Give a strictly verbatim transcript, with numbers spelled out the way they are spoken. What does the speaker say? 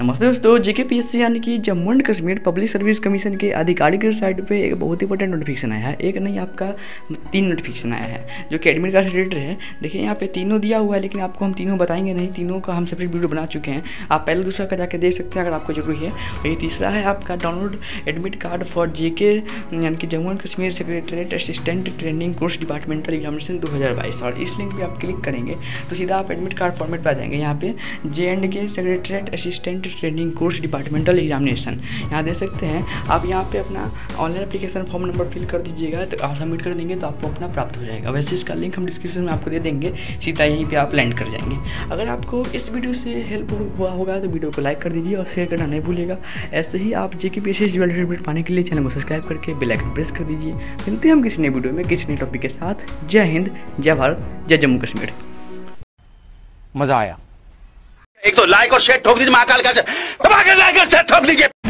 नमस्ते दोस्तों, जेके पीएससी यानी कि Jammu and Kashmir public service commission के आधिकारिक साइट पे एक बहुत ही इंपॉर्टेंट नोटिफिकेशन आया है। एक नहीं, आपका तीन नोटिफिकेशन आया है जो कि एडमिट कार्ड से रिलेटेड है। देखिए यहाँ पे तीनों दिया हुआ है, लेकिन आपको हम तीनों बताएंगे नहीं, तीनों का हम सेपरेट वीडियो बना चुके हैं। आप पहले दूसरा का जाके देख सकते हैं अगर आपको जरूरी है। और ये तीसरा है आपका download admit card for JK यानी कि Jammu and Kashmir secretariat assistant training course departmental examination दो हज़ार बाईस। और इस लिंक पर आप क्लिक करेंगे तो सीधा आप एडमिट कार्ड फॉर्मेट पर आ जाएंगे। यहाँ पे J and K secretariat assistant training course departmental examination यहाँ दे सकते हैं आप। यहाँ पे अपना online application form number fill कर दीजिएगा, तो आप सबमिट कर देंगे तो आपको अपना प्राप्त हो जाएगा। वैसे इसका लिंक हम डिस्क्रिप्शन में आपको दे देंगे, सीधा यहीं पे आप लैंड कर जाएंगे। अगर आपको इस वीडियो से हेल्प हुआ होगा तो वीडियो को लाइक कर दीजिए और शेयर करना नहीं भूलिएगा। ऐसे ही आप जेके पीएससी रिलेटेड अपडेट पाने के लिए चैनल को सब्सक्राइब करके बेल आइकन प्रेस कर दीजिए। मिलते हैं हम किसी नए वीडियो में किसी नए टॉपिक के साथ। जय हिंद, जय भारत, जय जम्मू कश्मीर। मजा आया। एक तो लाइक और शेयर ठोक दीजिए, महाकाल का दबा के लाइक और शेयर ठोक दीजिए।